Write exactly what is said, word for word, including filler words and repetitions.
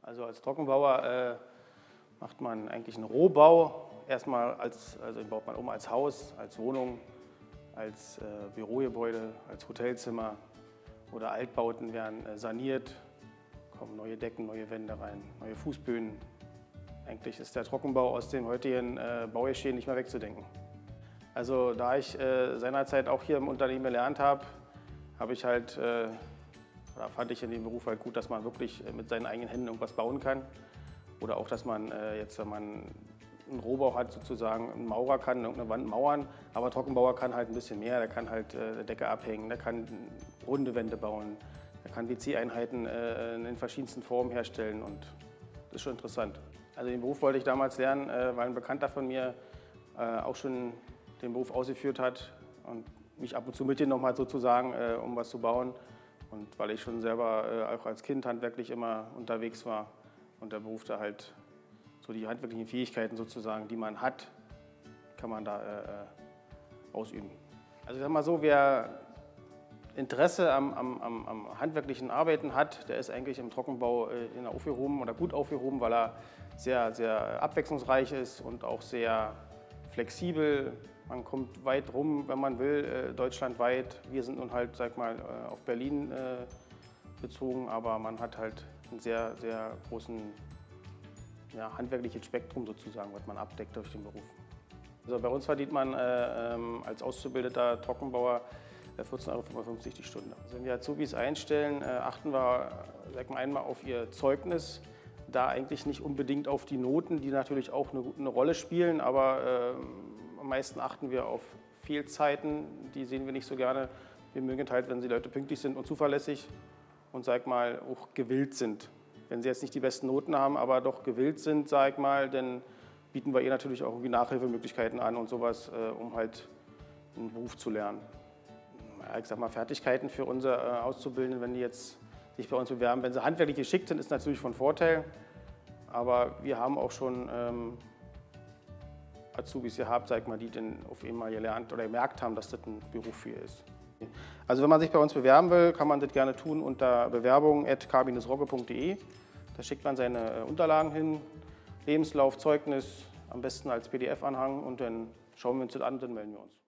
Also als Trockenbauer äh, macht man eigentlich einen Rohbau. Erstmal als, also den baut man um als Haus, als Wohnung, als äh, Bürogebäude, als Hotelzimmer oder Altbauten werden äh, saniert, kommen neue Decken, neue Wände rein, neue Fußböden. Eigentlich ist der Trockenbau aus dem heutigen äh, Baugeschehen nicht mehr wegzudenken. Also da ich äh, seinerzeit auch hier im Unternehmen gelernt habe, habe ich halt, äh, oder fand ich in dem Beruf halt gut, dass man wirklich äh, mit seinen eigenen Händen irgendwas bauen kann. Oder auch, dass man äh, jetzt, wenn man einen Rohbau hat, sozusagen ein Maurer kann irgendeine Wand mauern, aber ein Trockenbauer kann halt ein bisschen mehr. Der kann halt äh, eine Decke abhängen, der kann runde Wände bauen, der kann W C-Einheiten äh, in verschiedensten Formen herstellen und das ist schon interessant. Also den Beruf wollte ich damals lernen, äh, weil ein Bekannter von mir äh, auch schon den Beruf ausgeführt hat und mich ab und zu mitgenommen hat, sozusagen, äh, um was zu bauen. Und weil ich schon selber äh, auch als Kind handwerklich immer unterwegs war und der Beruf da halt so die handwerklichen Fähigkeiten sozusagen, die man hat, kann man da äh, ausüben. Also ich sag mal so, wer Interesse am, am, am handwerklichen Arbeiten hat, der ist eigentlich im Trockenbau äh, aufgehoben oder gut aufgehoben, weil er sehr, sehr abwechslungsreich ist und auch sehr flexibel. Man kommt weit rum, wenn man will, äh, deutschlandweit. Wir sind nun halt, sag mal, äh, auf Berlin äh, bezogen, aber man hat halt einen sehr, sehr großen ja, handwerkliches Spektrum sozusagen, was man abdeckt durch den Beruf. Also bei uns verdient man äh, ähm, als ausgebildeter Trockenbauer vierzehn Euro fünfundfünfzig die Stunde. Also wenn wir Azubis einstellen, äh, achten wir sag mal, einmal auf ihr Zeugnis, da eigentlich nicht unbedingt auf die Noten, die natürlich auch eine, eine Rolle spielen, aber äh, am meisten achten wir auf Fehlzeiten, die sehen wir nicht so gerne. Wir mögen halt, wenn die Leute pünktlich sind und zuverlässig und sag mal, auch gewillt sind. Wenn sie jetzt nicht die besten Noten haben, aber doch gewillt sind, sag ich mal, dann bieten wir ihr natürlich auch irgendwie Nachhilfemöglichkeiten an und sowas, äh, um halt einen Beruf zu lernen. Ja, ich sag mal, Fertigkeiten für unsere äh, Auszubildenden, wenn die jetzt sich bei uns bewerben, wenn sie handwerklich geschickt sind, ist natürlich von Vorteil. Aber wir haben auch schon ähm, Azubis gehabt, sag ich mal, die dann auf einmal gelernt oder gemerkt haben, dass das ein Beruf für ihr ist. Also wenn man sich bei uns bewerben will, kann man das gerne tun unter bewerbung at k bindestrich rogge punkt de. Da schickt man seine Unterlagen hin, Lebenslauf, Zeugnis, am besten als P D F-Anhang und dann schauen wir uns das an und dann melden wir uns.